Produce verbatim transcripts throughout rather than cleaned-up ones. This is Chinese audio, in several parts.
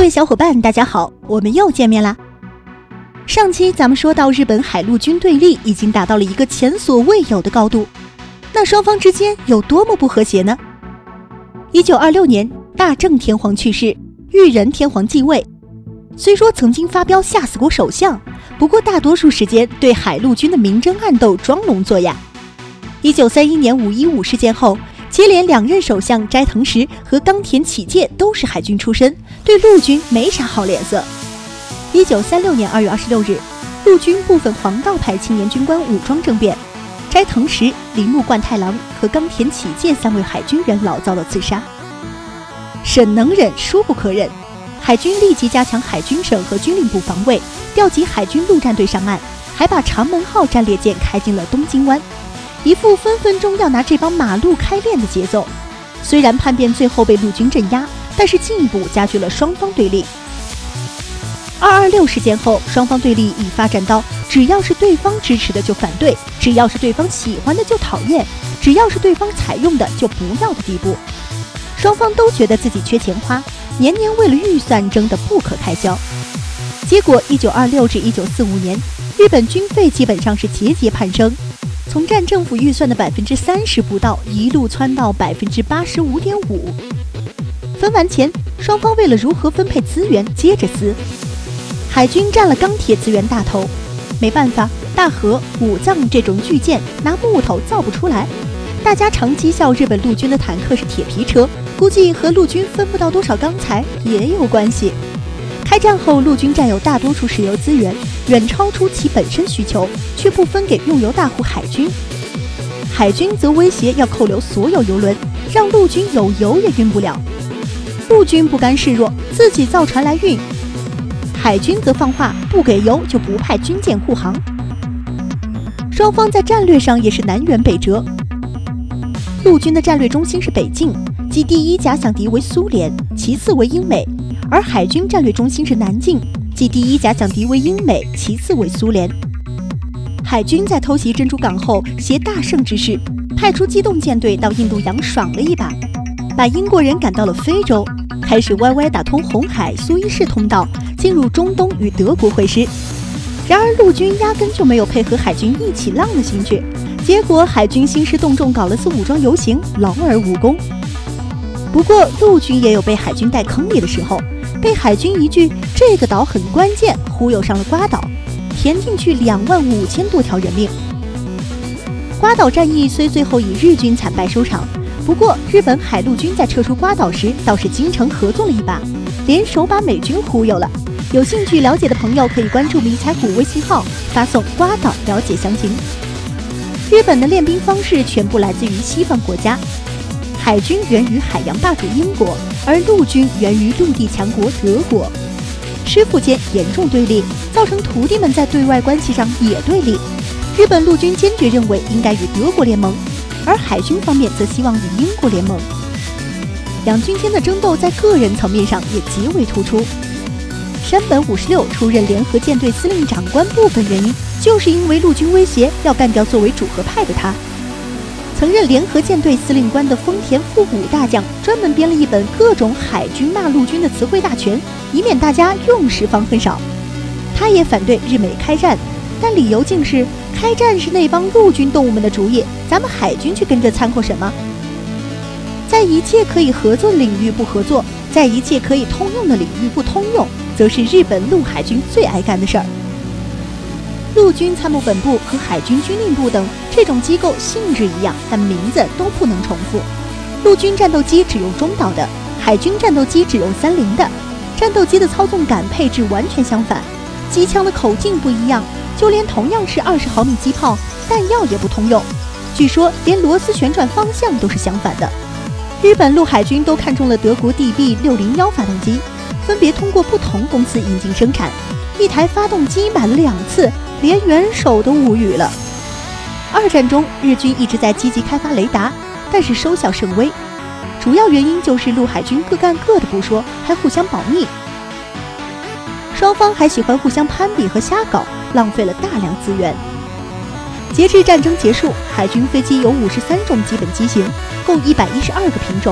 位小伙伴，大家好，我们又见面啦。上期咱们说到日本海陆军对立已经达到了一个前所未有的高度，那双方之间有多么不和谐呢？一九二六年，大正天皇去世，裕仁天皇继位。虽说曾经发飙吓死过首相，不过大多数时间对海陆军的明争暗斗装聋作哑。一九三一年五一五事件后，接连两任首相斋藤实和冈田启介都是海军出身，对陆军没啥好脸色。一九三六年二月二十六日，陆军部分黄道派青年军官武装政变，斋藤实、铃木贯太郎和冈田启介三位海军元老遭到刺杀。忍能忍，孰不可忍？海军立即加强海军省和军令部防卫，调集海军陆战队上岸，还把长门号战列舰开进了东京湾，一副分分钟要拿这帮马路开练的节奏。虽然叛变最后被陆军镇压，但是进一步加剧了双方对立。二二六事件后，双方对立已发展到只要是对方支持的就反对，只要是对方喜欢的就讨厌，只要是对方采用的就不要的地步。双方都觉得自己缺钱花，年年为了预算争得不可开交。结果一九二六至一九四五年，日本军费基本上是节节攀升，从占政府预算的百分之三十不到，一路窜到百分之八十五点五。分完钱，双方为了如何分配资源接着撕。海军占了钢铁资源大头，没办法，大和、武藏这种巨舰拿木头造不出来。大家常讥笑日本陆军的坦克是铁皮车，估计和陆军分不到多少钢材也有关系。开战后，陆军占有大多数石油资源，远超出其本身需求，却不分给用油大户海军。海军则威胁要扣留所有油轮，让陆军有油也运不了。陆军不甘示弱，自己造船来运。海军则放话，不给油就不派军舰护航。双方在战略上也是南辕北辙。陆军的战略中心是北境，即第一假想敌为苏联，其次为英美；而海军战略中心是南境，即第一假想敌为英美，其次为苏联。海军在偷袭珍珠港后携大胜之势，派出机动舰队到印度洋爽了一把，把英国人赶到了非洲，开始歪歪打通红海、苏伊士通道，进入中东与德国会师。然而陆军压根就没有配合海军一起浪的兴趣，结果海军兴师动众搞了次武装游行，劳而无功。不过陆军也有被海军带坑里的时候，被海军一句这个岛很关键忽悠上了瓜岛，填进去两万五千多条人命。瓜岛战役虽最后以日军惨败收场，不过日本海陆军在撤出瓜岛时倒是精诚合作了一把，联手把美军忽悠了。有兴趣了解的朋友可以关注迷彩虎微信号，发送瓜岛了解详情。日本的练兵方式全部来自于西方国家，海军源于海洋霸主英国，而陆军源于陆地强国德国。师傅间严重对立，造成徒弟们在对外关系上也对立。日本陆军坚决认为应该与德国联盟，而海军方面则希望与英国联盟。两军间的争斗在个人层面上也极为突出。山本五十六出任联合舰队司令长官，部分原因就是因为陆军威胁要干掉作为主和派的他。曾任联合舰队司令官的丰田富武大将专门编了一本各种海军骂陆军的词汇大全，以免大家用时方恨少。他也反对日美开战，但理由竟是开战是那帮陆军动物们的主意，咱们海军去跟着掺和什么？在一切可以合作的领域不合作，在一切可以通用的领域不通用，则是日本陆海军最爱干的事儿。陆军参谋本部和海军军令部等这种机构性质一样，但名字都不能重复。陆军战斗机只用中导的，海军战斗机只用三菱的。战斗机的操纵杆配置完全相反，机枪的口径不一样，就连同样是二十毫米机炮，弹药也不通用。据说连螺丝旋转方向都是相反的。日本陆海军都看中了德国 D B 六零一发动机，分别通过不同公司引进生产，一台发动机买了两次，连元首都无语了。二战中，日军一直在积极开发雷达，但是收效甚微，主要原因就是陆海军各干各的不说，还互相保密。双方还喜欢互相攀比和瞎搞，浪费了大量资源。截至战争结束，海军飞机有五十三种基本机型，共一百一十二个品种，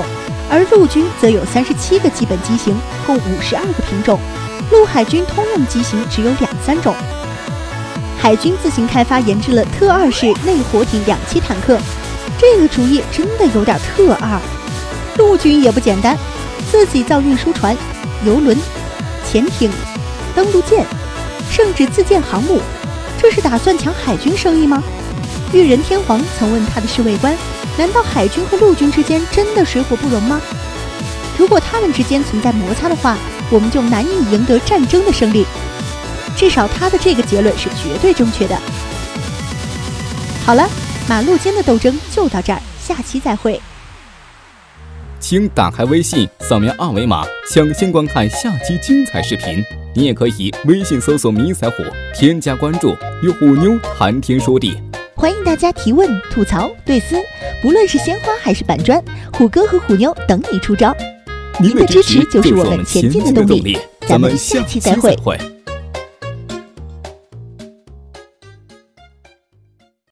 而陆军则有三十七个基本机型，共五十二个品种。陆海军通用机型只有两三种。海军自行开发研制了特二式内火艇两栖坦克，这个主意真的有点特二。陆军也不简单，自己造运输船、游轮、潜艇、登陆舰，甚至自建航母，这是打算抢海军生意吗？裕仁天皇曾问他的侍卫官，难道海军和陆军之间真的水火不容吗？如果他们之间存在摩擦的话，我们就难以赢得战争的胜利。至少他的这个结论是绝对正确的。好了，马路间的斗争就到这儿，下期再会。 请打开微信，扫描二维码，抢先观看下期精彩视频。你也可以微信搜索迷彩虎，添加关注，与虎妞谈天说地。 欢迎大家提问、吐槽、对撕，不论是鲜花还是板砖，虎哥和虎妞等你出招。您的支持就是我们前进的动力。咱们下期再会。